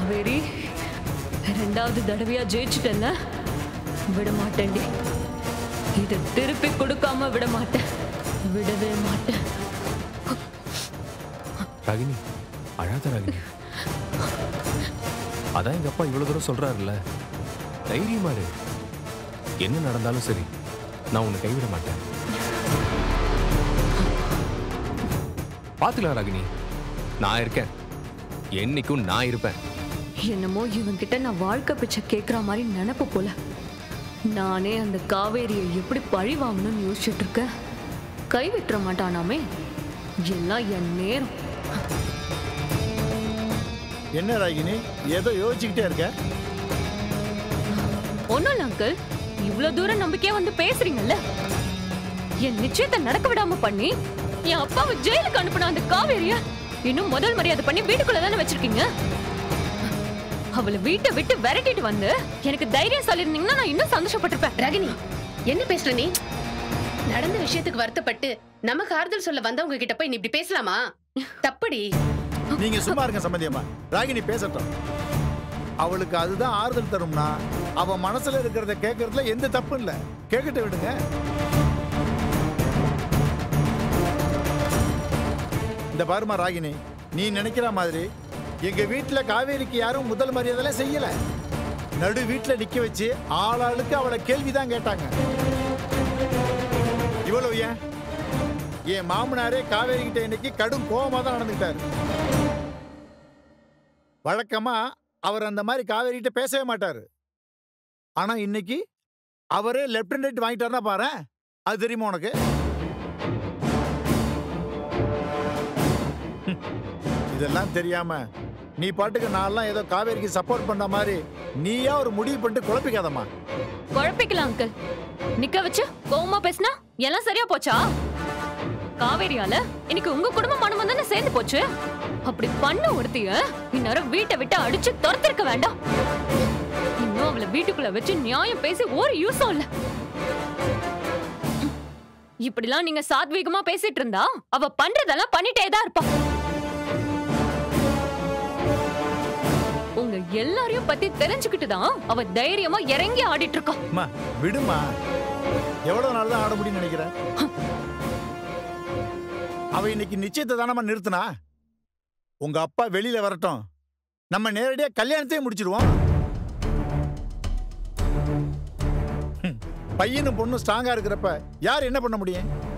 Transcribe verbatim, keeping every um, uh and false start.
காவேரி, ரெண்டாவது தடவையா ஜெயிச்சுட்டல, விட மாட்டேன்டி. இதை திருப்பி கொடுக்காம விட மாட்டேன், விடவே மாட்டேன். ராகினி, அழாத ராகினி. அதான் எங்க அப்பா இவ்வளவு தூரம் சொல்றாருல்ல, தைரியமா இரு. என்ன நடந்தாலும் சரி, நான் உன்னை கைவிட மாட்டேன். பாத்துக்கலாம் ராகினி, நான் இருக்கேன். என்னைக்கும் நான் இருப்பேன். என்னமோ இவன்கிட்ட நான் வாழ்க்கை பிச்சை கேட்குற மாதிரி நினைப்பு போல. நானே அந்த காவேரியை எப்படி பழி வாங்கணும்னு யோசிச்சுட்டு இருக்கேன். கை விட்டுற மாட்டானாமே, எல்லாம் என் நேரம். என்ன ராகினி, ஏதோ யோசிச்சுக்கிட்டே இருக்க? ஒன்னும் இல்ல அங்கிள், இவ்வளவு தூரம் நம்பிக்கையா வந்து பேசுறீங்கல்ல. என் நிச்சயத்தை நடக்க விடாம பண்ணி என் அப்பாவை ஜெயிலுக்கு அனுப்பின அந்த காவேரிய இன்னும் முதல் மரியாதை பண்ணி வீட்டுக்குள்ள தானே வச்சிருக்கீங்க. அவளை வீட்டை விட்டு விரட்டிட்டு வந்து எனக்கு தைரியம் சொல்லிருந்தீங்கன்னா நான் இன்னும் சந்தோஷப்பட்டிருப்பேன். ராகினி, என்ன பேசுற நீ? நடந்த விஷயத்துக்கு வருத்தப்பட்டு நமக்கு ஆறுதல் சொல்ல வந்தவங்க கிட்ட போய் நீ இப்படி பேசலாமா? தப்படி. நீங்க சும்மா இருங்க சம்பந்தியம்மா. ராகினி பேசட்டும். அவளுக்கு அதுதான் ஆறுதல் தரும்னா அவ மனசுல இருக்கிறத கேட்கறதுல எந்த தப்பு இல்ல. கேட்கட்டு விடுங்க. இந்த பாருமா ராகினி, நீ நினைக்கிற மாதிரி எங்க வீட்டுல காவேரிக்கு யாரும் முதல் மரியாதை செய்யல. நடு வீட்டுல நிக்க வச்சு ஆளாளுக்கு அவளை கேள்விதான் கேட்டாங்க. இவ்வளவு ஏன், என் மாமனாரே காவேரி கிட்ட இன்னைக்கு கடும் கோபமா தான் நடந்துக்கிட்டாரு. வழக்கமா அவர் அந்த மாதிரி காவேரி கிட்ட பேசவே மாட்டாரு. ஆனா இன்னைக்கு அவரே லெப்ட் அண்ட் ரைட் வாங்கிட்டாருன்னா பாரு. அது தெரியுமா உனக்கு? இதெல்லாம் தெரியாம நீ பாட்டுக்கு நான்லாம் ஏதோ காவேரிக்கு சப்போர்ட் பண்ண மாதிரி நீயா ஒரு முடிவு பண்ணிட்டு குழப்பிக்காதம்மா. குழப்பிக்கலாம் அங்கிள். நிக்க வச்சு கோவமா பேசினா எல்லாம் சரியா போச்சா? காவேரியால இன்னைக்கு உங்க குடும்ப மனமும் தானே சேர்ந்து போச்சு. அப்படி பண்ண ஒருத்திய இந்நேரம் வீட்டை விட்டு அடிச்சு துரத்திருக்க வேண்டாம். இன்னும் அவளை வீட்டுக்குள்ள வச்சு நியாயம் பேசி ஒரு யூஸும் இல்ல. இப்படிலாம் நீங்க சாத்வீகமா பேசிட்டு இருந்தா அவ பண்றதெல்லாம் பண்ணிட்டே தான் இருப்பா. உங்க எல்லாரையும் பத்தி தெரிஞ்சுக்கிட்டு தான் அவ தைரியமா இறங்கி ஆடிட்டு இருக்கா. அம்மா விடுமா, எவ்வளவு நாள் தான் ஆட முடியும்னு நினைக்கிற? அவ இன்னைக்கு நிச்சயத்தை தானமா நிறுத்தினா. உங்க அப்பா வெளியில வரட்டும், நம்ம நேரடியா கல்யாணத்தையே முடிச்சிருவோம். பையனும் பொண்ணும் ஸ்ட்ராங்கா இருக்கிறப்ப யார் என்ன பண்ண முடியும்?